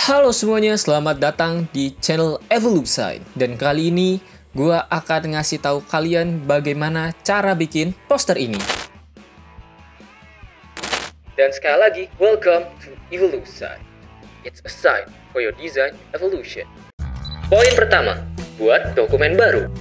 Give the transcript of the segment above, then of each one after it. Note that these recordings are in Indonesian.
Halo semuanya, selamat datang di channel Evolution. Dan kali ini gue akan ngasih tahu kalian bagaimana cara bikin poster ini. Dan sekali lagi, welcome to Evolution. It's a sign for your design evolution. Poin pertama, buat dokumen baru.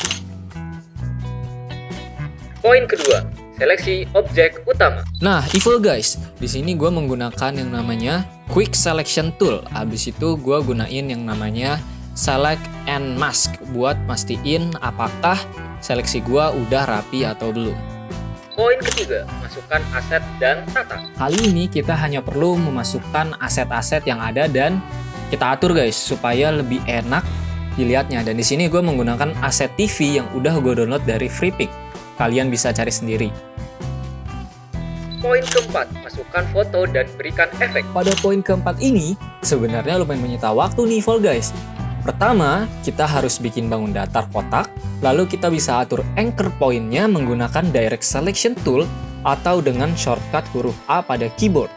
Poin kedua, seleksi objek utama. Nah, Evil guys, di sini gue menggunakan yang namanya Quick Selection Tool. Habis itu gue gunain yang namanya Select and Mask buat mastiin apakah seleksi gue udah rapi atau belum. Poin ketiga, masukkan aset dan tata. Kali ini kita hanya perlu memasukkan aset-aset yang ada dan kita atur guys supaya lebih enak dilihatnya. Dan di sini gue menggunakan aset TV yang udah gue download dari Freepik. Kalian bisa cari sendiri. Poin keempat, masukkan foto dan berikan efek. Pada poin keempat ini, sebenarnya lumayan menyita waktu nih, Vol guys. Pertama, kita harus bikin bangun datar kotak, lalu kita bisa atur anchor pointnya menggunakan Direct Selection Tool atau dengan shortcut huruf A pada keyboard.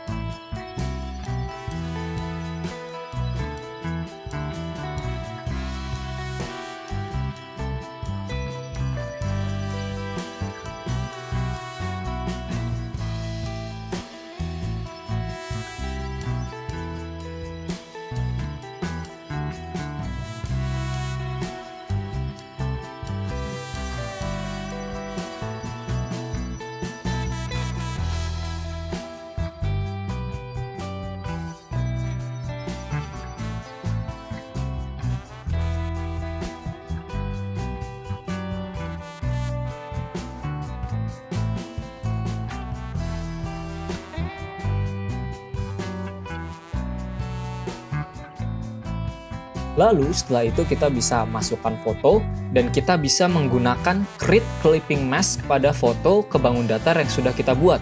Lalu setelah itu kita bisa masukkan foto dan kita bisa menggunakan Create Clipping Mask pada foto ke bangun datar yang sudah kita buat.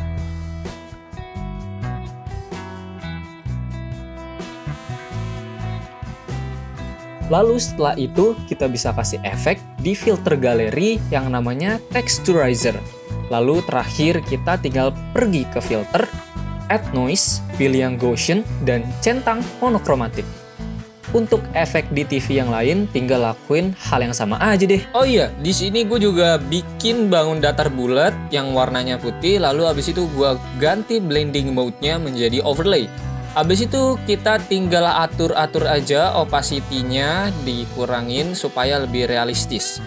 Lalu setelah itu kita bisa kasih efek di filter galeri yang namanya Texturizer. Lalu terakhir kita tinggal pergi ke filter, Add Noise, pilih yang Gaussian, dan centang monochromatic. Untuk efek di TV yang lain, tinggal lakuin hal yang sama aja deh. Oh iya, di sini gue juga bikin bangun datar bulat yang warnanya putih, lalu abis itu gue ganti blending mode-nya menjadi overlay. Abis itu kita tinggal atur-atur aja opacity-nya, dikurangin supaya lebih realistis.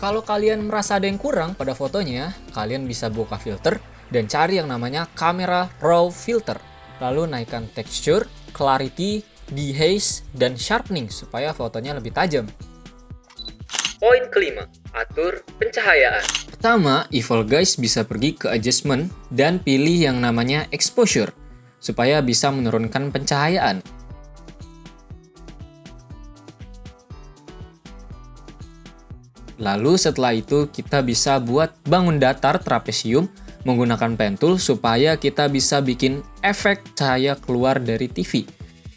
Kalau kalian merasa ada yang kurang pada fotonya, kalian bisa buka filter dan cari yang namanya Camera Raw Filter. Lalu naikkan texture, clarity, dehaze, dan sharpening supaya fotonya lebih tajam. Poin kelima, atur pencahayaan. Pertama, Evil Guys bisa pergi ke adjustment dan pilih yang namanya exposure supaya bisa menurunkan pencahayaan. Lalu setelah itu kita bisa buat bangun datar trapesium menggunakan pen tool supaya kita bisa bikin efek cahaya keluar dari TV.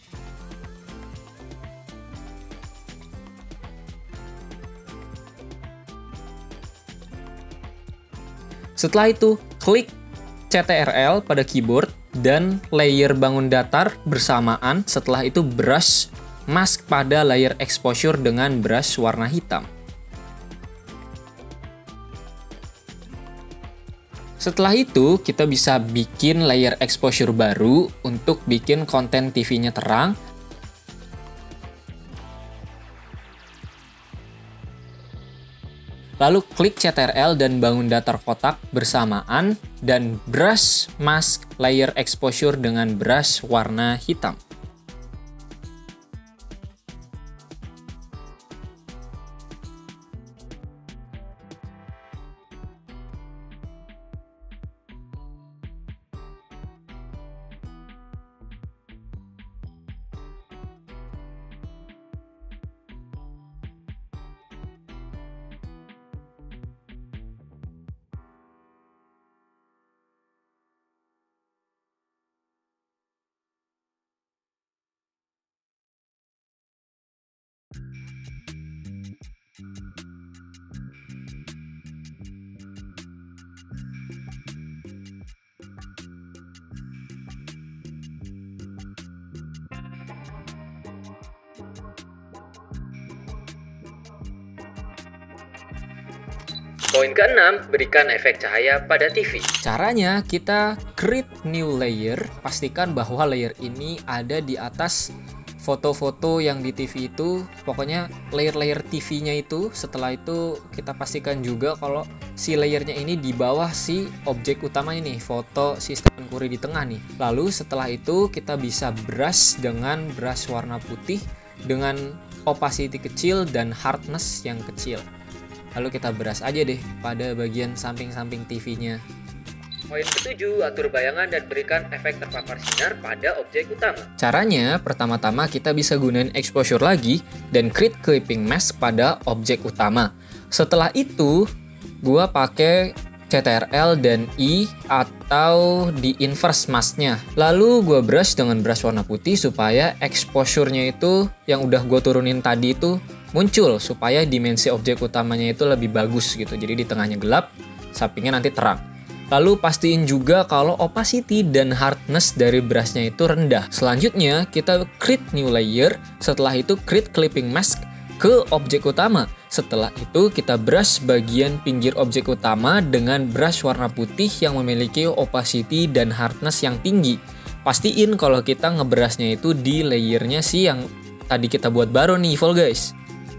Setelah itu, klik CTRL pada keyboard dan layer bangun datar bersamaan. Setelah itu brush mask pada layer exposure dengan brush warna hitam. Setelah itu, kita bisa bikin layer exposure baru untuk bikin konten TV-nya terang. Lalu klik CTRL dan bangun datar kotak bersamaan dan brush mask layer exposure dengan brush warna hitam. Poin ke-6, berikan efek cahaya pada TV. Caranya, kita create new layer, pastikan bahwa layer ini ada di atas foto-foto yang di TV itu, pokoknya layer-layer TV-nya itu. Setelah itu kita pastikan juga kalau si layernya ini di bawah si objek utama ini, foto si Stephen Curry di tengah nih. Lalu setelah itu kita bisa brush dengan brush warna putih dengan opacity kecil dan hardness yang kecil. Lalu kita brush aja deh pada bagian samping-samping TV-nya. Poin ke-7, atur bayangan dan berikan efek terpapar sinar pada objek utama. Caranya, pertama-tama kita bisa gunain exposure lagi dan create clipping mask pada objek utama. Setelah itu, gua pakai CTRL dan I atau di inverse masknya. Lalu gua brush dengan brush warna putih supaya exposure-nya itu yang udah gua turunin tadi itu muncul supaya dimensi objek utamanya itu lebih bagus gitu. Jadi di tengahnya gelap, sampingnya nanti terang. Lalu pastiin juga kalau opacity dan hardness dari brushnya itu rendah. Selanjutnya kita create new layer, setelah itu create clipping mask ke objek utama. Setelah itu kita brush bagian pinggir objek utama dengan brush warna putih yang memiliki opacity dan hardness yang tinggi. Pastiin kalau kita ngebrushnya itu di layernya sih yang tadi kita buat baru nih, Evil Guys.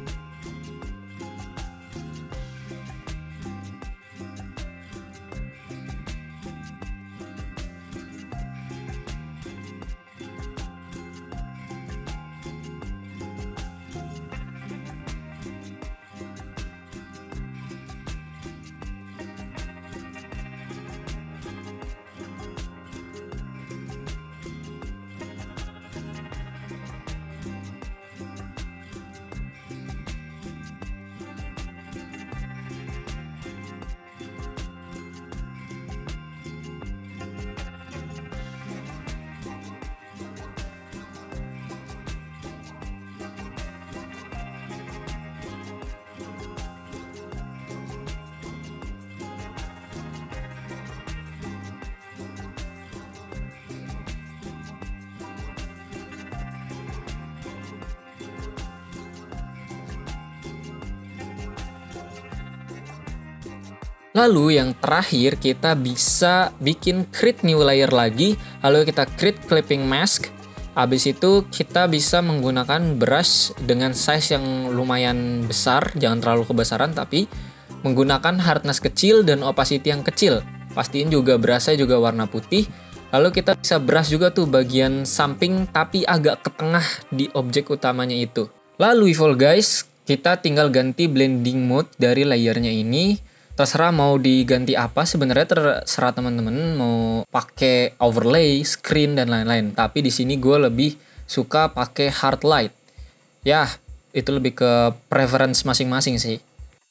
Lalu yang terakhir kita bisa bikin create new layer lagi. Lalu kita create clipping mask. Habis itu kita bisa menggunakan brush dengan size yang lumayan besar. Jangan terlalu kebesaran tapi menggunakan hardness kecil dan opacity yang kecil. Pastiin juga brushnya juga warna putih. Lalu kita bisa brush juga tuh bagian samping tapi agak ke tengah di objek utamanya itu. Lalu Evil guys, kita tinggal ganti blending mode dari layernya ini. Terserah mau diganti apa, sebenarnya terserah teman-teman mau pakai overlay, screen dan lain-lain. Tapi di sini gue lebih suka pakai hard light. Ya, itu lebih ke preference masing-masing sih.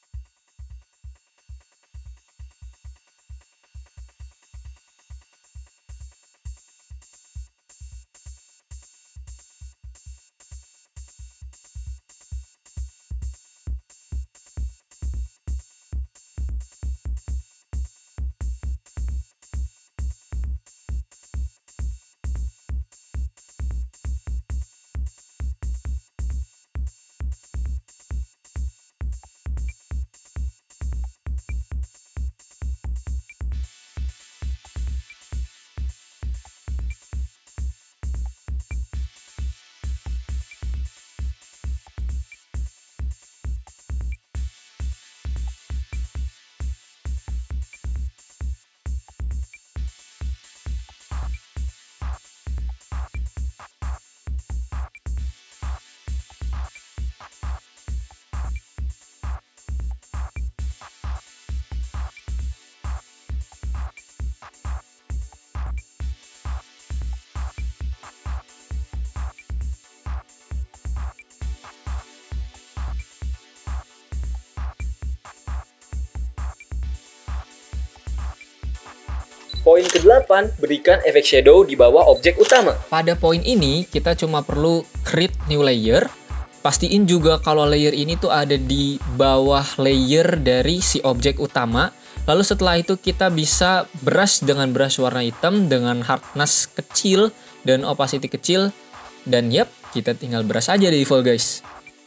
Poin ke-8, berikan efek shadow di bawah objek utama. Pada poin ini, kita cuma perlu create new layer. Pastiin juga kalau layer ini tuh ada di bawah layer dari si objek utama. Lalu setelah itu kita bisa brush dengan brush warna hitam dengan hardness kecil dan opacity kecil. Dan yap, kita tinggal brush aja di Evil guys.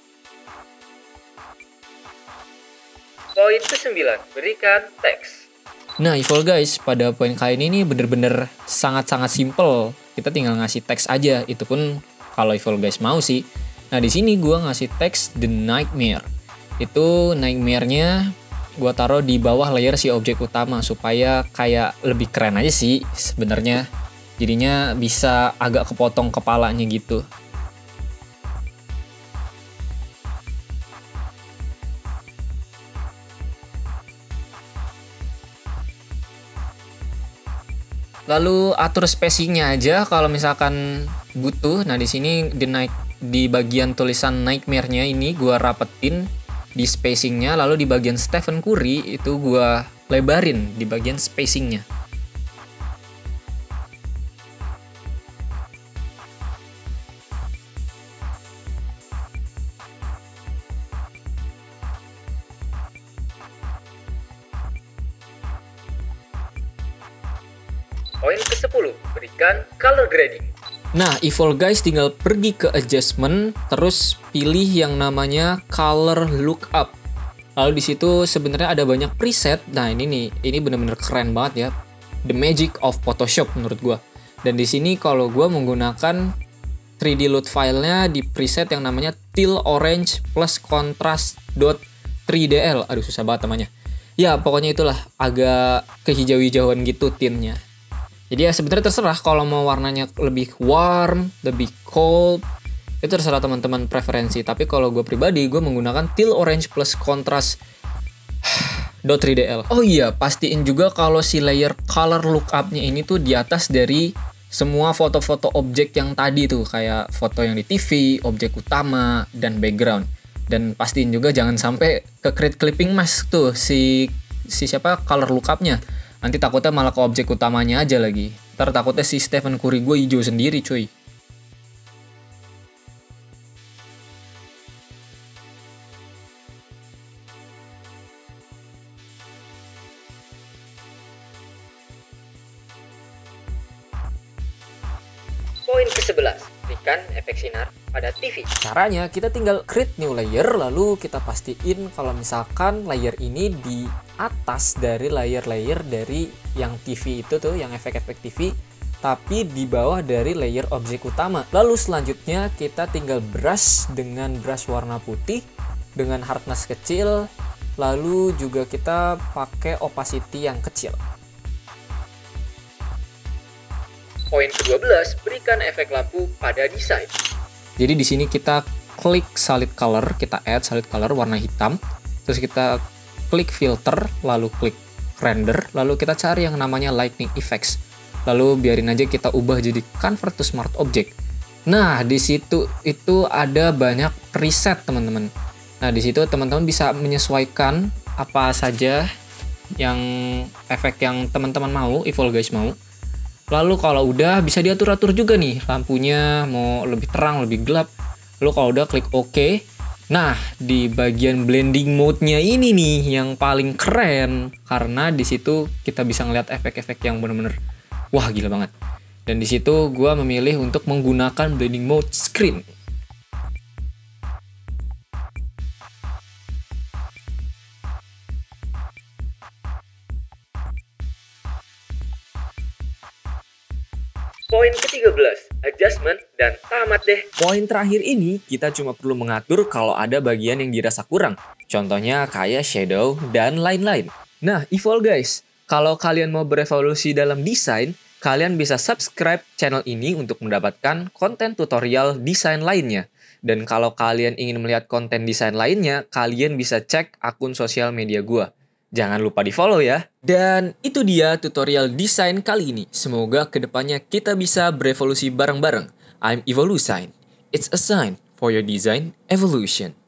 Poin ke-9, berikan teks. Nah, Evil guys, pada poin kali ini bener-bener sangat-sangat simple. Kita tinggal ngasih teks aja, itu pun kalau Evil guys mau sih. Nah, di sini gua ngasih teks The Nightmare. Itu nightmare-nya gua taruh di bawah layer si objek utama supaya kayak lebih keren aja sih sebenarnya. Jadinya bisa agak kepotong kepalanya gitu. Lalu atur spacingnya aja kalau misalkan butuh. Nah, di sini di bagian tulisan nightmare-nya ini gua rapetin di spacingnya, lalu di bagian Stephen Curry itu gua lebarin di bagian spacingnya. Poin ke-10, berikan color grading. Nah, Evil guys tinggal pergi ke adjustment, terus pilih yang namanya color lookup. Lalu di situ sebenarnya ada banyak preset. Nah, ini bener-bener keren banget ya. The magic of Photoshop menurut gua. Dan di sini kalau gua menggunakan 3D load filenya di preset yang namanya teal orange plus contrast dot 3DL. Aduh, susah banget namanya. Ya, pokoknya itulah agak kehijau-hijauan gitu tintnya. Jadi ya sebenarnya terserah kalau mau warnanya lebih warm, lebih cold, itu terserah teman-teman preferensi. Tapi kalau gue pribadi, gue menggunakan teal orange plus contrast .3DL. Oh iya, pastiin juga kalau si layer color lookup-nya ini tuh di atas dari semua foto-foto objek yang tadi tuh, kayak foto yang di TV, objek utama, dan background. Dan pastiin juga jangan sampai ke create clipping mask tuh si siapa color lookup-nya. Nanti takutnya malah ke objek utamanya aja lagi. Ntar takutnya si Stephen Curry gue hijau sendiri cuy. Poin ke-11, berikan efek sinar pada TV. Caranya kita tinggal create new layer, lalu kita pastiin kalau misalkan layer ini di atas dari layer-layer dari yang TV itu tuh, yang efek-efek TV, tapi di bawah dari layer objek utama. Lalu selanjutnya kita tinggal brush dengan brush warna putih dengan hardness kecil Lalu juga kita pakai opacity yang kecil. Poin ke-12, berikan efek lampu pada desain. Jadi di sini kita klik solid color, kita add solid color warna hitam, terus kita klik filter, lalu klik render, lalu kita cari yang namanya lightning effects. Lalu biarin aja kita ubah jadi convert to smart object. Nah, di situ itu ada banyak preset, teman-teman. Nah, di situ teman-teman bisa menyesuaikan apa saja yang efek yang teman-teman mau, Evil Guys mau. Lalu kalau udah bisa diatur-atur juga nih lampunya mau lebih terang, lebih gelap. Lalu kalau udah klik OK. Nah, di bagian blending mode-nya ini nih yang paling keren karena di situ kita bisa ngeliat efek-efek yang bener-bener wah gila banget. Dan di situ gua memilih untuk menggunakan blending mode screen. Poin ke-13, adjustment dan tamat deh. Poin terakhir ini kita cuma perlu mengatur kalau ada bagian yang dirasa kurang. Contohnya kayak shadow dan lain-lain. Nah, Evil Guys, kalau kalian mau berevolusi dalam desain, kalian bisa subscribe channel ini untuk mendapatkan konten tutorial desain lainnya. Dan kalau kalian ingin melihat konten desain lainnya, kalian bisa cek akun sosial media gua. Jangan lupa di follow ya. Dan itu dia tutorial desain kali ini. Semoga kedepannya kita bisa berevolusi bareng-bareng. I'm Evolusign. It's a sign for your design evolution.